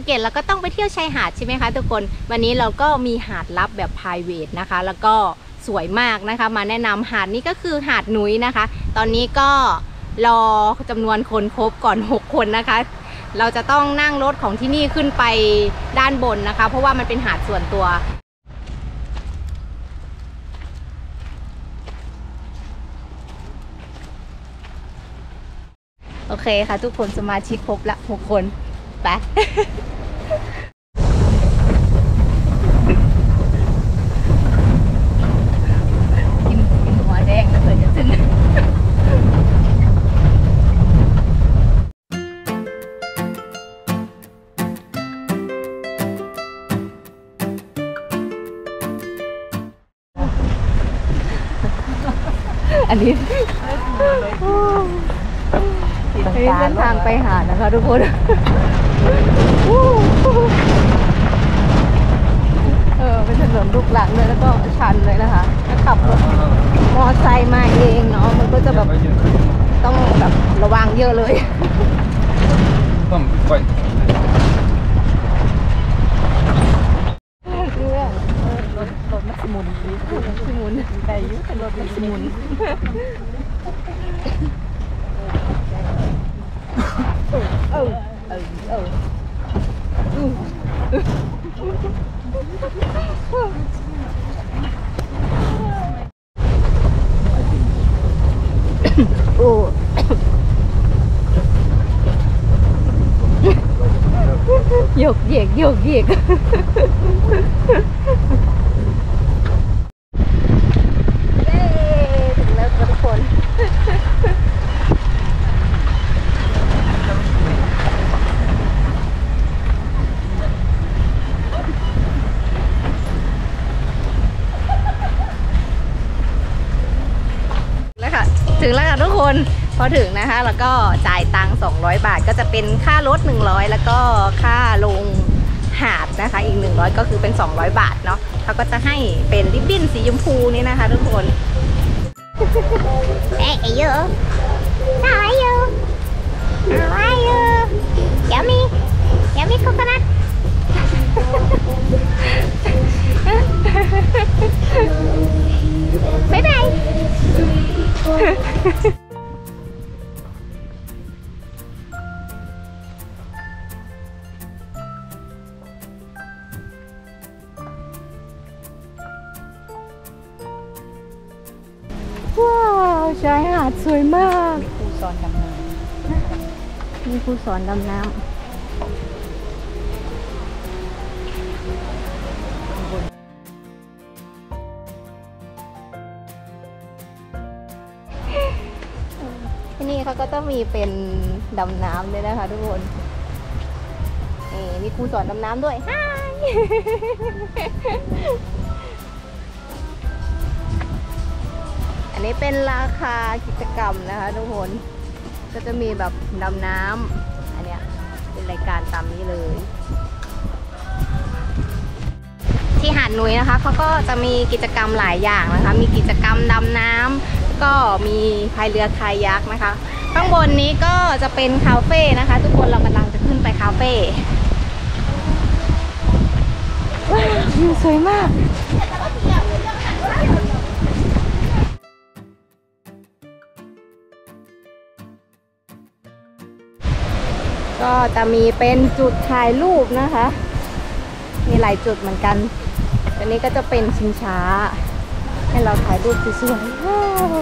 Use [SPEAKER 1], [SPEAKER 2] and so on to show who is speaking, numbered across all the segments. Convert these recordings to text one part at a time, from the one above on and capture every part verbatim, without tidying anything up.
[SPEAKER 1] ก็ตเราก็ต้องไปเที่ยวชายหาดใช่ไหมคะทุกคนวันนี้เราก็มีหาดลับแบบ private นะคะแล้วก็สวยมากนะคะมาแนะนำหาดนี้ก็คือหาดนุ้ยนะคะตอนนี้ก็รอจำนวนคนครบก่อนหกคนนะคะเราจะต้องนั่งรถของที่นี่ขึ้นไปด้านบนนะคะเพราะว่ามันเป็นหาดส่วนตัวโอเคค่ะทุกคนสมาชิกครบละหกคนไปกินกินหัวแดงแล้วเผื่อจะถึงอันนี้นี่เส้นทางไปหาดนะคะทุกคนเออเป็นถนนลูกหลังเลยแล้วก็ชันเลยนะคะถ้าขับรถมอไซค์มาเองเนาะมันก็จะแบบต้องแบบระวังเยอะเลย
[SPEAKER 2] ต้องไป
[SPEAKER 1] เรื่องรถรถมันสมุนรถสมุนแต่ยุ่งเป็นรถมันสมุนเออเออเออโอ้หยกเหยกหยกเหยกเย้ถึงแล้วทุกคนถึงแล้วค่ะทุกคนพอถึงนะคะแล้วก็จ่ายตังค์สองร้อยบาทก็จะเป็นค่ารถหนึ่งร้อยแล้วก็ค่าลงหาดนะคะอีกหนึ่งร้อยก็คือเป็นสองร้อยบาทเนาะเขาก็จะให้เป็นริบบิ้นสีชมพูนี่นะคะทุกคนเอ๊ะเยอะน่ารักเยอะน่ารักเยอะยามียามีโคโคนัทบ๊ายบายว้าวชายหาดสวยมากครูสอนดำน้ำมีครูสอนดำน้ำที่นี่เขาก็ต้องมีเป็นดำน้ำด้วยนะคะทุกคนนี่มีครูสอนดำน้ำด้วยฮายอันนี้เป็นราคากิจกรรมนะคะทุกคนก็จะมีแบบดำน้ำอันเนี้ยเป็นรายการตามนี้เลยที่หาดนุ้ยนะคะเขาก็จะมีกิจกรรมหลายอย่างนะคะมีกิจกรรมดำน้ำก็มีพายเรือคายักนะคะข้างบนนี้ก็จะเป็นคาเฟ่นะคะทุกคนเรากำลังจะขึ้นไปคาเฟ่ว้าววิวสวยมากก็จะมีเป็นจุดถ่ายรูปนะคะมีหลายจุดเหมือนกันอันนี้ก็จะเป็นชิงช้าให้เราถ่ายรูปสวยๆว้าว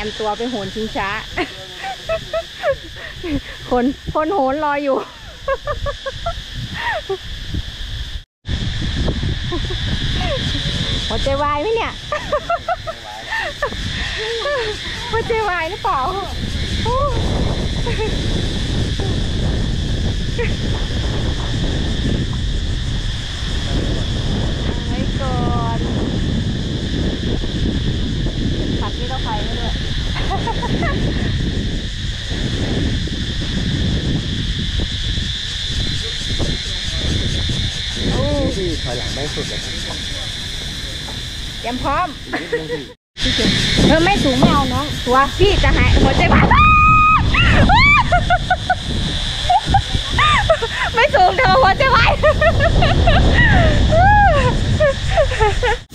[SPEAKER 1] มตัวไปโหนชิงช้า คนคนโหนรออยู่ หัวใจวายไหมเนี่ย หัวใจวายหรือเปล่าไว้ก่อนผัดนี่ต้องไฟให้ด้วย โอ้
[SPEAKER 2] ที่ถอยหลังได้สุดเลย
[SPEAKER 1] เตรียมพร้อมเออไม่สูงไม่เอาน้องตัวพี่จะหายหัวใจวาย ไม่สูงเธอหัวใจวาย